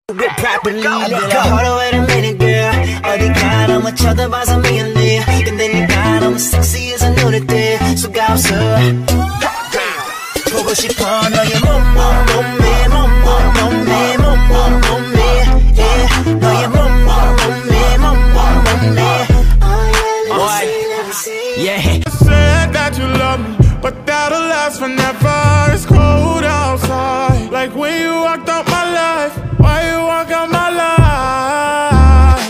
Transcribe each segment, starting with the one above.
properly. 내가 hold wait a minute girl. 어디 가 너무 쳐다봐서 미안해. 근데 네가 너무 섹시해서 눈에 띄 수가 없어. 보고 싶어 너의 몸매 너의 몸매. Yeah. Said that you love me, but that'll last forever. It's cold outside, like when you walked out my life. Why you walk out my life?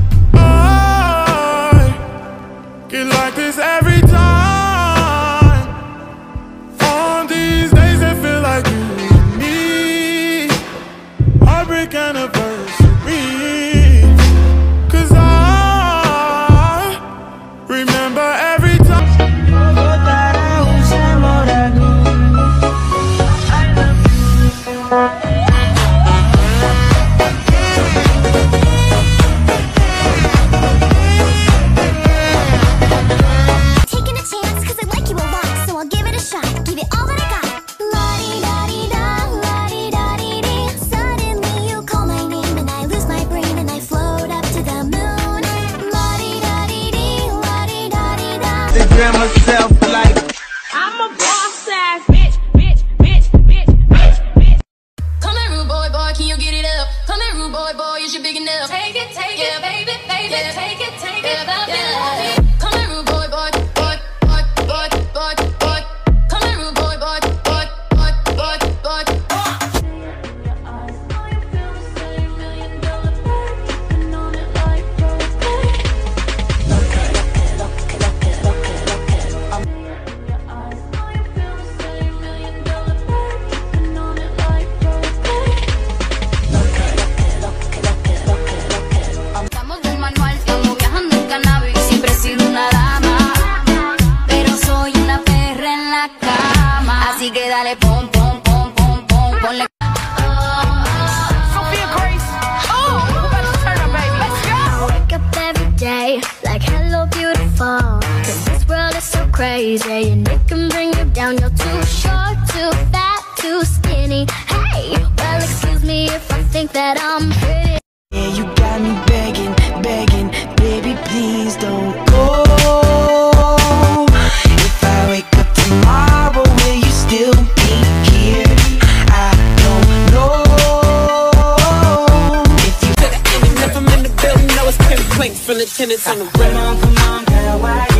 I get like this every time. On these days that feel like you and me. Heartbreak anniversary. 'Cause I remember every time. Myself like I'm a boss ass bitch. Come here, rude boy, can you get it up? Come here, rude boy, is you big enough? Take it, yeah, baby, yeah, take it, yeah. Come here, rude boy. Come here, rude boy. Así que dale pom, ponle. Sophia Grace. Oh, let's turn up, baby. Let's go. I wake up every day like hello beautiful. 'Cause this world is so crazy and it can bring you down. You're too short, too fat, too skinny. Hey, well excuse me if I think that I'm pretty. Yeah, you got me begging, baby, please don't go. If I wake up tomorrow, will you still be here? I don't know. If you to the end, if I'm in the building, know it's pinpoint from the tenants on the road. Come on, girl, why?